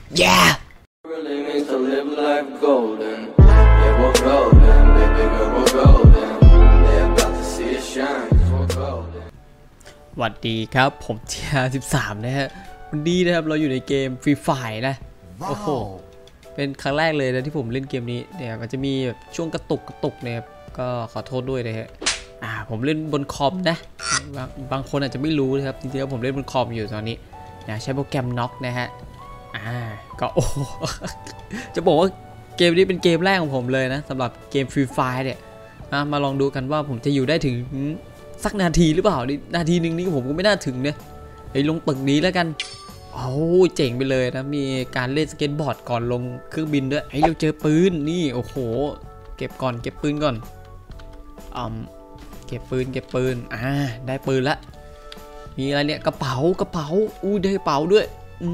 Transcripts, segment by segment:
yeah Really means to live life golden. Yeah, we're golden, baby girl, we're golden. They're about to see us shine, 'cause we're golden. สวัสดีครับผมเทีย13นะฮะวันนี้นะครับเราอยู่ในเกมฟรีไฟร์นะโอ้โหเป็นครั้งแรกเลยนะที่ผมเล่นเกมนี้เนี่ยมันจะมีแบบช่วงกระตุกนะครับก็ขอโทษด้วยนะฮะผมเล่นบนคอมนะบางคนอาจจะไม่รู้นะครับจริงๆแล้วผมเล่นบนคอมอยู่ตอนนี้นะใช้โปรแกรมน็อกนะฮะก็โอ้จะบอกว่าเกมนี้เป็นเกมแรกของผมเลยนะสำหรับเกมฟรีไฟร์เนี่ยมาลองดูกันว่าผมจะอยู่ได้ถึงสักนาทีหรือเปล่านาทีหนึ่งนี่ผมก็ไม่น่าถึงเนี่ยลงตึกนี้แล้วกันโอ้เจ๋งไปเลยนะมีการเล่นสเก็ตบอร์ดก่อนลงเครื่องบินด้วยเราเจอปืนนี่โอ้โหเก็บปืนก่อนเก็บปืนได้ปืนละมีอะไรเนี่ยกระเป๋าอู้ได้กระเป๋าด้วย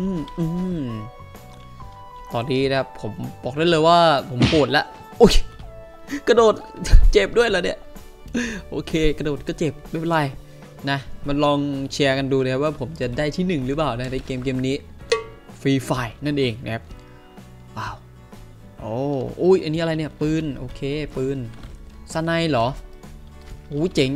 ตอนนี้นะครับผมบอกได้เลยว่าผมปวดละโอ้ยกระโดดเจ็บด้วยเหรอเนี่ยโอเคกระโดดก็เจ็บไม่เป็นไรนะมันลองแชร์กันดูนะครับว่าผมจะได้ที่1หรือเปล่าในเกมนี้ฟรีไฟร์นั่นเองนะครับว้าวโอ้ยอันนี้อะไรเนี่ยปืนโอเคปืนสไนเหรอโอ้เจ๋ง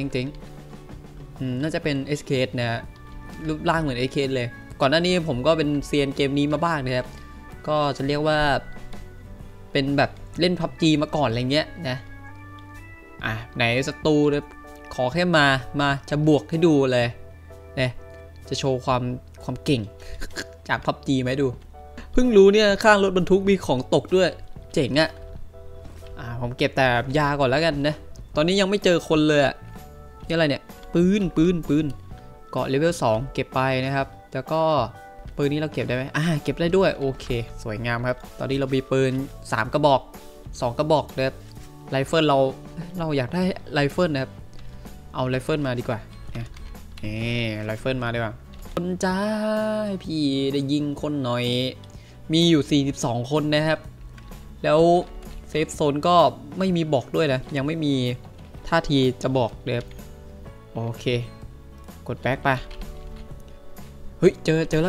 น่าจะเป็น SKS นะรูปร่างเหมือน SKS เลยก่อนหน้านี้ผมก็เป็นเซียนเกมนี้มาบ้างนะครับก็จะเรียกว่าเป็นแบบเล่น PUBG มาก่อนอะไรเงี้ยนะไหนศัตรูขอแค่มาจะบวกให้ดูเลยเนี่ยจะโชว์ความเก่งจาก PUBG ไหมดูเพิ่งรู้เนี่ยข้างรถบรรทุกมีของตกด้วยเจ๋งผมเก็บแต่ยาก่อนแล้วกันนะตอนนี้ยังไม่เจอคนเลยนี่อะไรเนี่ยปืนเกาะเลเวล2เก็บไปนะครับแล้วก็ปืนนี้เราเก็บได้ไหมเก็บได้ด้วยโอเคสวยงามครับตอนนี้เรามีปืน3กระบอก2กระบอกนะครับไรเฟิลเราอยากได้ไรเฟิลนะครับเอาไรเฟิลมาดีกว่าไรเฟิลมาดีกว่าคนจ้าพี่ได้ยิงคนหน่อยมีอยู่42คนนะครับแล้วเซฟโซนก็ไม่มีบอกด้วยนะยังไม่มีท่าทีจะบอกเลยโอเคกดแบ็กไปเฮ้ยเจอแล้ว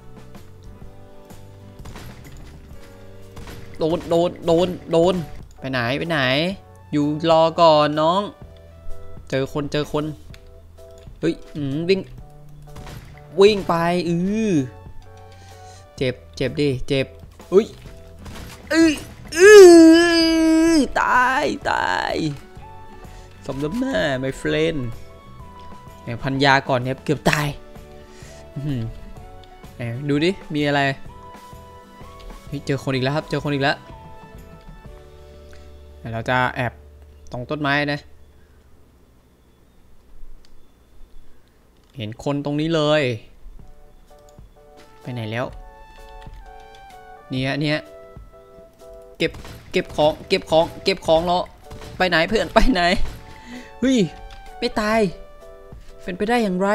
โดนไปไหนอยู่รอก่อนน้องเจอคนเฮ้ยวิ่งไปเจ็บดิเจ็บอุ้ยตายสมน้ำหน้า my friend พันยาก่อนเนี่ยเกือบตายดูดิมีอะไรเจอคนอีกแล้วครับเราจะแอบตรงต้นไม้นะเห็นคนตรงนี้เลยไปไหนแล้วเนี่ยเก็บของแล้วไปไหนเพื่อนไปไหนเฮ้ยไม่ตายเป็นไปได้อย่างไร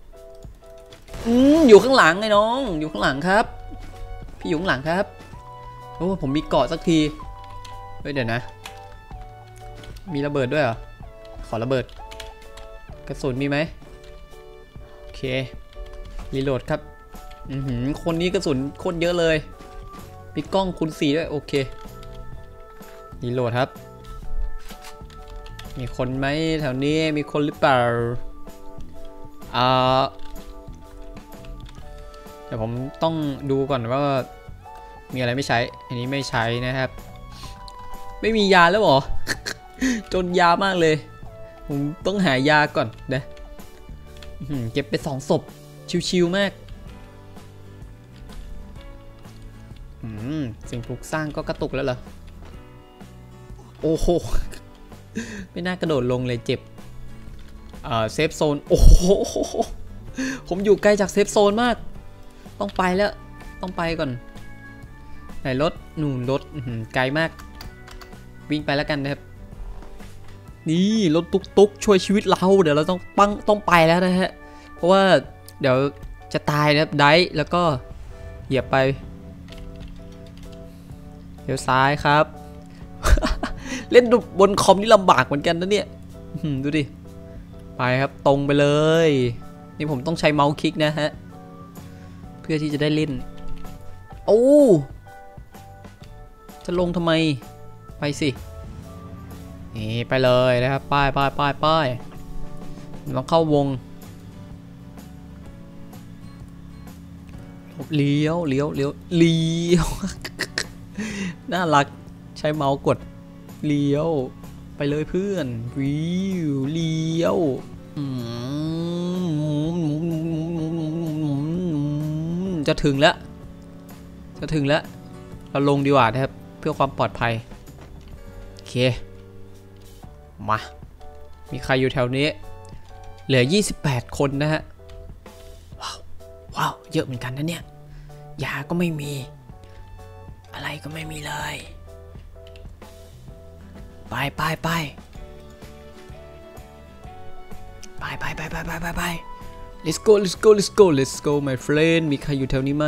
อยู่ข้างหลังไงน้องอยู่ข้างหลังครับพี่อยู่ข้างหลังครับโอ้ผมมีเกาะสักทีเฮ้ยเดี๋ยวนะมีระเบิดด้วยเหรอขอระเบิดกระสุนมีไหมโอเครีโหลดครับคนนี้กระสุนโคตรเยอะเลยมีกล้องคูณ4ด้วยโอเครีโหลดครับมีคนไหมแถวนี้มีคนหรือเปล่าเดี๋ยวผมต้องดูก่อนว่ามีอะไรไม่ใช้อันนี้ไม่ใช้นะครับไม่มียาแล้วเหรอ จนยามากเลยผมต้องหายาก่อนนะเก็บไป2ศพชิวๆมากสิ่งปลูกสร้างก็กระตุกแล้วเหรอโอ้โหไม่น่ากระโดดลงเลยเจ็บเซฟโซนโอ้โหผมอยู่ไกลจากเซฟโซนมากต้องไปแล้วต้องไปก่อนไหนรถรถไกลมากวิ่งไปแล้วกันนะครับนี่รถตุ๊กช่วยชีวิตเราเดี๋ยวเราต้องไปแล้วนะฮะเพราะว่าเดี๋ยวจะตายนะครับได้แล้วก็เหยียบไปเดี๋ยวซ้ายครับ เล่นบนคอมนี่ลำบากเหมือนกันนะเนี่ยดูดิไปครับตรงไปเลยนี่ผมต้องใช้เมาส์คลิกนะฮะเพื่อที่จะได้เล่นโอ้จะลงทำไมไปสินี่ไปเลยนะครับป้ายต้องเข้าวงเลี้ยวน่ารักใช้เมาส์กดเลี้ยวไปเลยเพื่อนวิวเลี้ยวจะถึงแล้วเราลงดีกว่านะครับเพื่อความปลอดภัยโอเคมามีใครอยู่แถวนี้เหลือ28คนนะฮะว้าวเยอะเหมือนกันนะเนี่ยยาก็ไม่มีอะไรก็ไม่มีเลยไป let's go my friend มีใครอยู่แถวนี้ไหม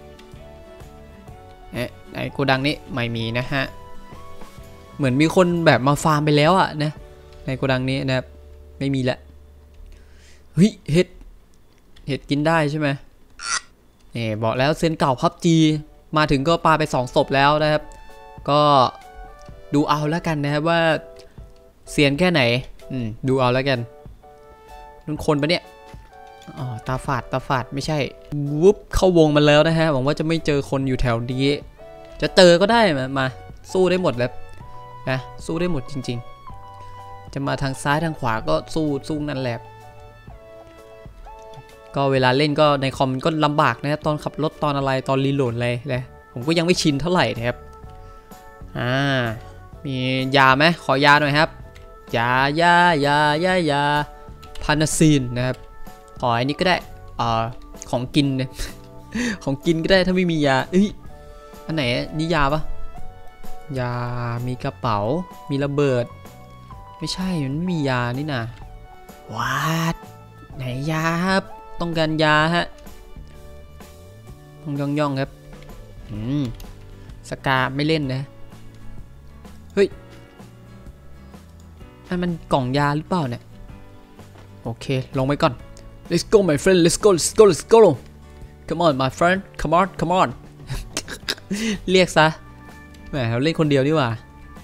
ในโกดังนี้ไม่มีนะฮะเหมือนมีคนแบบมาฟาร์มไปแล้วอะนะในโกดังนี้นะครับไม่มีละเฮ้ยเห็ดกินได้ใช่ไหมนี่บอกแล้วเซียนเก่าพับจีมาถึงก็ปาไป2 ศพแล้วนะครับก็ดูเอาแล้วกันนะครับว่าเซียนแค่ไหนดูเอาแล้วกันนุ่นคนปะเนี่ยอ๋อตาฝาดไม่ใช่วุบเข้าวงมาแล้วนะฮะหวังว่าจะไม่เจอคนอยู่แถวนี้จะเจอก็ได้มาสู้ได้หมดแล้วนะสู้ได้หมดจริงๆจะมาทางซ้ายทางขวาก็สู้นั่นแหละก็เวลาเล่นก็ในคอมก็ลำบากนะครับตอนขับรถตอนอะไรตอนรีโหลดอะไรเลยผมก็ยังไม่ชินเท่าไหร่นะครับมียาไหมขอยาหน่อยครับยาพานาซีนนะครับขออันนี้ก็ได้ของกินเนี่ยของกินก็ได้ถ้าไม่มียาอันไหนนี่ยาปะยามีกระเป๋ามีระเบิดไม่ใช่มันไม่มียานี่นะไหนยาครับต้องการยาฮะต้องย่องครับสกาไม่เล่นนะเฮ้ยมันกล่องยาหรือเปล่าเนี่ยโอเคลงไปก่อน let's go my friend let's go come on my friend come on เรียกซะแหมเราเล่นคนเดียวดีกว่า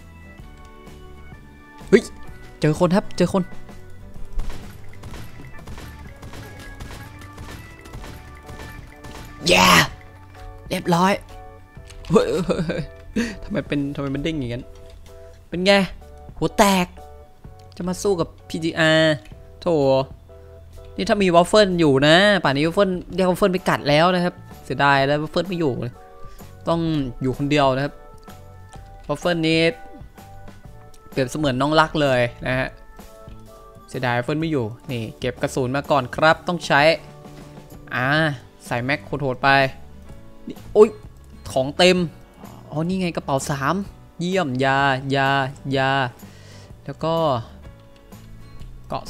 เฮ้ยเจอคนครับเจอคนเรียบร้อยเฮ้ยทำไมมันเด้งอย่างนั้นเป็นไงหัวแตกจะมาสู้กับ PGR โถนี่ถ้ามีวอฟเฟิลอยู่นะป่านนี้วอฟเฟิลเรียกวอฟเฟิลไปกัดแล้วนะครับเสียดายแล้ววอฟเฟิลไม่อยู่ต้องอยู่คนเดียวนะครับวอฟเฟิลนี้เปรียบเสมือนน้องรักเลยนะฮะเสียดายวอฟเฟิลไม่อยู่นี่เก็บกระสุนมาก่อนครับต้องใช้ใส่แม็กโหดไปโอ้ยของเต็มนี่ไงกระเป๋า3เยี่ยมยาแล้วก็เกาะ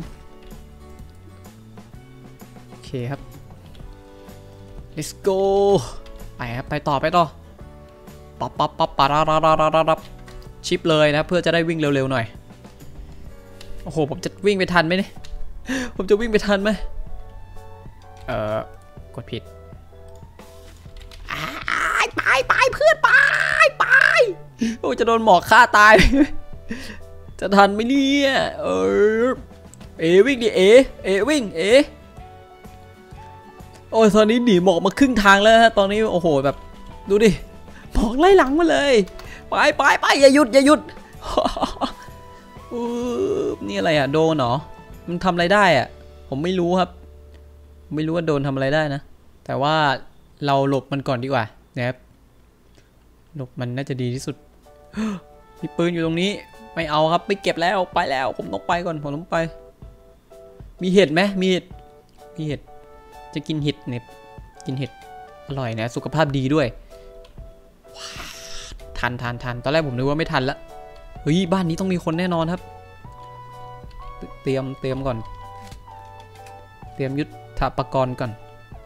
2โอเคครับ let's go ไปครับไปต่อปั๊บชิปเลยนะเพื่อจะได้วิ่งเร็วๆหน่อยโอ้โหผมจะวิ่งไปทันไหมเนี่ยผมจะวิ่งไปทันไหมกดผิดไปเพื่อนไปโอ้จะโดนหมอกฆ่าตายจะทันไหมเนี่ยวิ่งดิวิ่งโอ้ยตอนนี้หนีหมอกมาครึ่งทางแล้วฮะตอนนี้โอ้โหแบบดูดิหมอกไล่หลังมาเลยไปอย่าหยุดนี่อะไรโดนเหรอมันทำอะไรได้ผมไม่รู้ครับไม่รู้ว่าโดนทำอะไรได้นะแต่ว่าเราหลบมันก่อนดีกว่านะครับหลบมันน่าจะดีที่สุดมีปืนอยู่ตรงนี้ไม่เอาครับไม่เก็บแล้วไปแล้วผมต้องไปก่อนผมต้องไปมีเห็ดไหมมีเห็ดจะกินเห็ดเนี่ยกินเห็ดอร่อยนะสุขภาพดีด้วยทันตอนแรกผมนึกว่าไม่ทันละเฮ้ยบ้านนี้ต้องมีคนแน่นอนครับเตรียมก่อนเตรียมยุทธปกรณ์ก่อน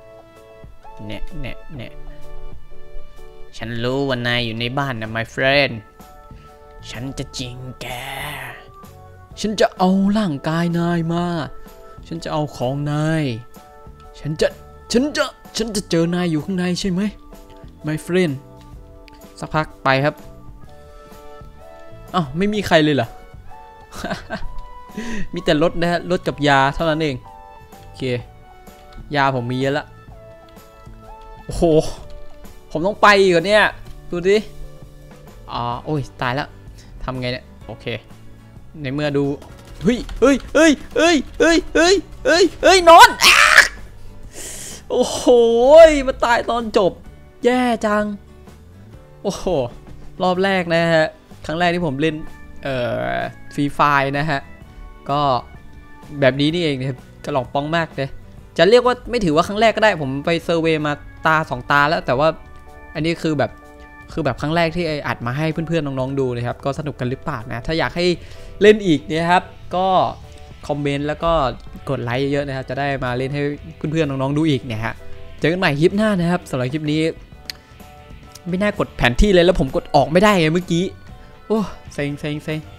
เนี่ยฉันรู้ว่านายอยู่ในบ้านนะ my friend ฉันจะจริงแกฉันจะเอาร่างกายนายมาฉันจะเอาของนายฉันจะเจอนายอยู่ข้างในใช่ไหม my friend สักพักไปครับอ้าวไม่มีใครเลยเหรอ มีแต่รถนะฮะรถกับยาเท่านั้นเองโอเคยาผมมีเยอะละโอ้โหผมต้องไปอีกเหรอเนี่ยดูดิโอ้ยตายแล้วทำไงเนี่ยโอเคในเมื่อดูเฮ้ยนอนโอ้โหมาตายตอนจบแย่จังโอ้โหรอบแรกนะฮะครั้งแรกที่ผมเล่นฟรีไฟล์นะฮะก็แบบนี้นี่เองนะครับกระหล่องป้องมากเลยจะเรียกว่าไม่ถือว่าครั้งแรกก็ได้ผมไปเซอร์เวย์มาตา2 ตาแล้วแต่ว่าอันนี้คือแบบครั้งแรกที่อัดมาให้เพื่อนๆน้องๆดูนะครับก็สนุกกันหรือเปล่านะถ้าอยากให้เล่นอีกนะครับก็คอมเมนต์แล้วก็กดไลค์เยอะๆนะครับจะได้มาเล่นให้เพื่อนๆน้องๆดูอีกเนี่ยฮะเจอกันใหม่คลิปหน้านะครับสำหรับคลิปนี้ไม่น่ากดแผนที่เลยแล้วผมกดออกไม่ได้ไงเมื่อกี้โอ้เซ็ง